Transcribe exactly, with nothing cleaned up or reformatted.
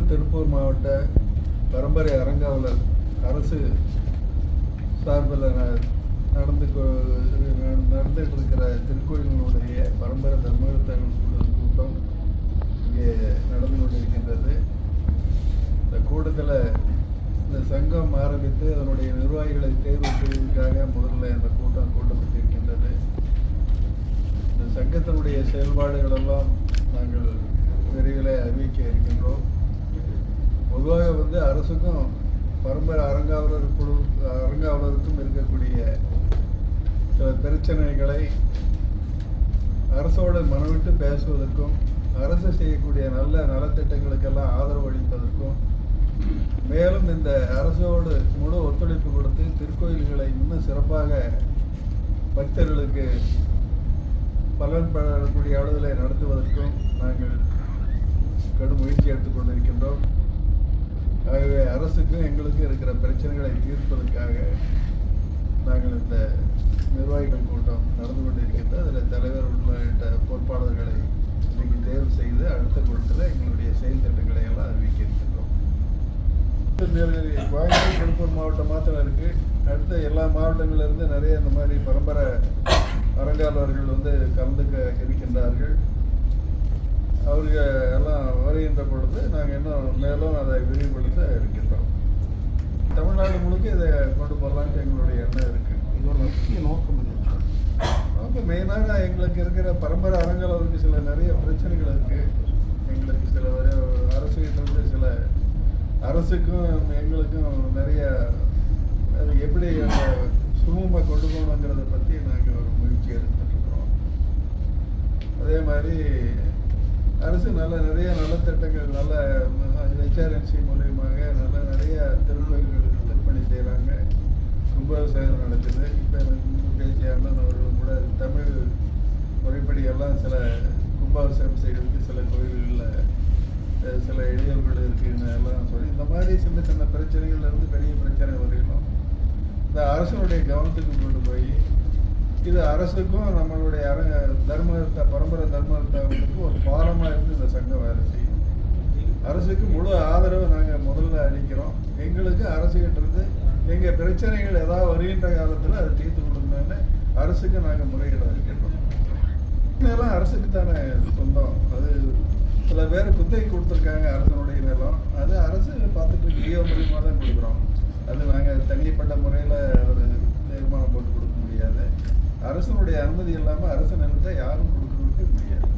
திருப்பூர் மாவட்ட பரம்பரை அறங்காவலர் அரசு சார்பில் நடந்து நடந்துகிட்டு இருக்கிற திருக்கோயில்களுடைய பரம்பரை தர்மகர்த்தாக்கள் கூட்டம் இங்கே நடந்து கொண்டிருக்கின்றது. இந்த கூட்டத்தில் இந்த சங்கம் ஆரம்பித்து அதனுடைய நிர்வாகிகளை தேர்வு செய்வதற்காக முதல்ல இந்த கூட்டம் கூட்டப்பட்டிருக்கின்றது. இந்த சங்கத்தினுடைய செயல்பாடுகள் எல்லாம் நாங்கள் விரைவில் அறிவிக்க இருக்கின்றோம். பொதுவாக வந்து அரசுக்கும் பரம்பரை அறங்காவலர் குழு அறங்காவலருக்கும் இருக்கக்கூடிய சில பிரச்சனைகளை அரசோடு மனவிட்டு பேசுவதற்கும் அரசு செய்யக்கூடிய நல்ல நலத்திட்டங்களுக்கெல்லாம் ஆதரவு அளிப்பதற்கும் மேலும் இந்த அரசோடு முழு ஒத்துழைப்பு கொடுத்து திருக்கோயில்களை இன்னும் சிறப்பாக பக்தர்களுக்கு பலன் பெறக்கூடிய அளவிலே நடத்துவதற்கும் நாங்கள் கடும் முயற்சி எடுத்துக்கொண்டிருக்கின்றோம். ஆகவே அரசுக்கும் எங்களுக்கும் இருக்கிற பிரச்சனைகளை தீர்ப்பதற்காக நாங்கள் இந்த நிர்வாகிகள் கூட்டம் நடந்து கொண்டிருக்கின்றது. அதில் தலைவர் உள்ளிட்ட பொறுப்பாளர்களை இன்றைக்கு தேர்வு செய்து அடுத்த கூட்டத்தில் எங்களுடைய செயல் திட்டங்களை எல்லாம் அறிவிக்க இருக்கின்றோம். கோயம்புத்தூர் திருப்பூர் மாவட்டம் மாத்திரம் இருக்குது. அடுத்த எல்லா மாவட்டங்களிலிருந்து நிறைய இந்த மாதிரி பரம்பரை அறங்காவலர்கள் வந்து கலந்துக்க இருக்கின்றார்கள். அவர்கள் எல்லாம் வருகின்ற பொழுது நாங்கள் இன்னும் மேலும் அதை விரிவுபடுத்த இருக்கின்றோம். தமிழ்நாடு முழுக்க இதை கொண்டு போகலான்ட்டு எங்களுடைய எண்ணம் இருக்குது. இதோட முக்கிய நோக்கம் நோக்கம் மெயினாக எங்களுக்கு இருக்கிற பரம்பரை அறங்காவலருக்கு சில நிறைய பிரச்சனைகள் இருக்குது. எங்களுக்கு சில அரசுகிட்ட சில அரசுக்கும் எங்களுக்கும் நிறைய அது எப்படி அந்த சுமூகமாக கொண்டு போகணுங்கிறத பற்றி நாங்கள் ஒரு முயற்சி எடுத்துட்டுருக்கிறோம். அதே மாதிரி அரசு நல்ல நிறைய நலத்திட்டங்கள் நல்ல ஹெச்ஆர்என்சி மூலியமாக நல்ல நிறைய திருக்கோயில்களுக்கு திருப்பணி செய்கிறாங்க. கும்பாபிஷேகம் நடக்குது. இப்போ பேசிய அண்ணன் அவர்கள் கூட தமிழ் முறைப்படி எல்லாம் சில கும்பாபிஷேகம் செய்கிறதுக்கு சில கோயில்களில் சில இடையூறுகள் இருக்குன்னு எல்லாம் சொல்லி இந்த மாதிரி சின்ன சின்ன பிரச்சனைகள்லேருந்து பெரிய பிரச்சனை வரையணும் இந்த அரசனுடைய கவனத்துக்கு கொண்டு போய் இது அரசுக்கும் நம்மளுடைய அர தர்மகர்த்தா பரம்பரை தர்மகர்த்தாவுக்கும் ஒரு பாலமாக இருந்து இந்த சங்கம் வேலை செய்யும். அரசுக்கு முழு ஆதரவு நாங்கள் முதல்ல அளிக்கிறோம். எங்களுக்கு அரசுகிட்ட இருந்து எங்கள் பிரச்சனைகள் ஏதாவது வருகின்ற காலத்தில் அதை தீர்த்து கொடுக்கணும்னு அரசுக்கு நாங்கள் முறையிட இருக்கின்றோம். இதெல்லாம் அரசுக்கு தானே சொந்தம். அது சில பேர் குத்தகை கொடுத்துருக்காங்க அரசனுடைய நிலம். அது அரசு பார்த்துட்டு ஜியோ மூலியமாக தான் கொடுக்குறோம். அது நாங்கள் தனிப்பட்ட முறையில் ஒரு தீர்மானம் போட்டு கொடுக்க முடியாது. அரசனுடைய அனுமதி இல்லாமல் அரசு நிலத்தை யாரும் கொடுக்கறதுக்கு முடியாது.